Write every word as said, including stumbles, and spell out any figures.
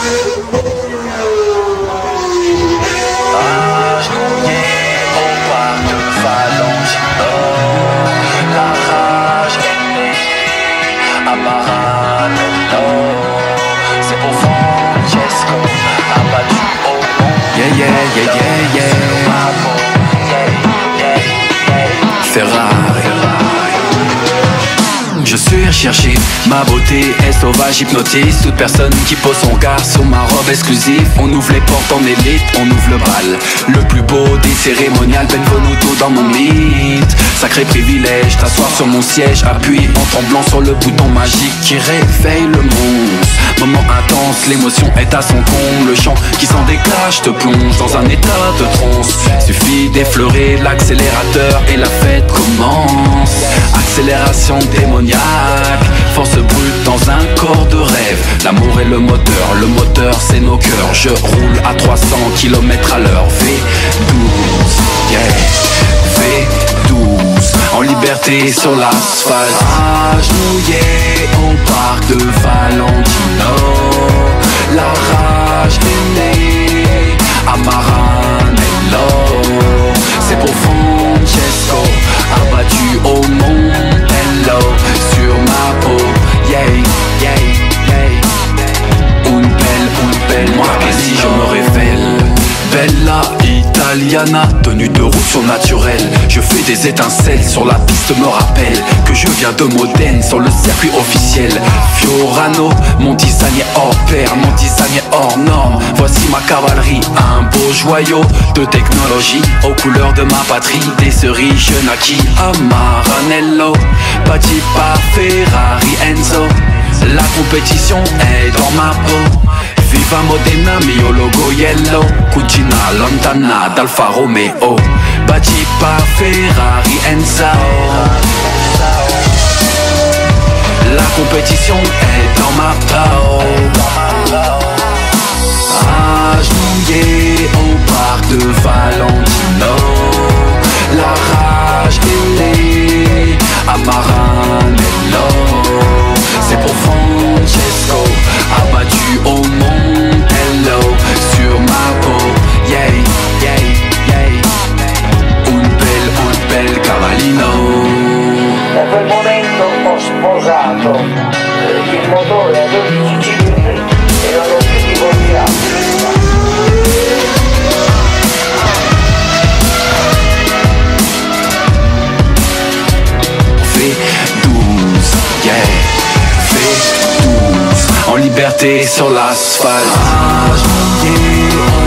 Yeah, yeah, yeah, yeah, yeah. Ferrari. Je suis recherché, ma beauté est sauvage, hypnotise toute personne qui pose son regard sur ma robe exclusive. On ouvre les portes en élite, on ouvre le bal, le plus beau des cérémoniales, benvenuto dans mon mythe. Sacré privilège, t'asseoir sur mon siège, appuie en tremblant sur le bouton magique qui réveille le monde. Moment intense, l'émotion est à son comble, le chant qui s'en déclare te plonge dans un état de transe. Suffit d'effleurer l'accélérateur et la fête commence. Accélération démoniaque, force brute dans un corps de rêve. L'amour est le moteur, le moteur c'est nos cœurs. Je roule à trois cents kilomètres à l'heure. V douze, yeah, V douze, en liberté sur l'asphalte. Agenouillé au parc de Valentino, la rage est née à Maranello. C'est pour Francesco, abattu au Montello, sur ma peau, yeah, yeah, yeah. Une belle, une belle, moi si je me révèle. Bella Italiana, tenue de route surnaturelle. Je fais des étincelles sur la piste, me rappelle que je viens de Modène sur le circuit officiel. Fiorano, mon design est hors pair, mon design est hors norme. Voici ma cavalerie, un beau joyau de technologie aux couleurs de ma patrie. Des cerises, je naquis à Maranello, bâti par Ferrari Enzo. La compétition est dans ma peau. Viva Modena, mio logo yellow. Cucina lontana d'Alfa Romeo, bâti par Ferrari Enzo. La compétition est dans ma peau. Agenouillé au parc de Valentino, la rage est née à Maranello. C'est pour Francesco, abattu au Montello, sur ma peau, yeah, yeah, yeah. Une belle, une belle cavallino. Da quel momento ho sposato il motore a dodici cilindri e non ho più divorziato. V douze, yeah, V douze, en liberté sur l'asphalte. Agenouillé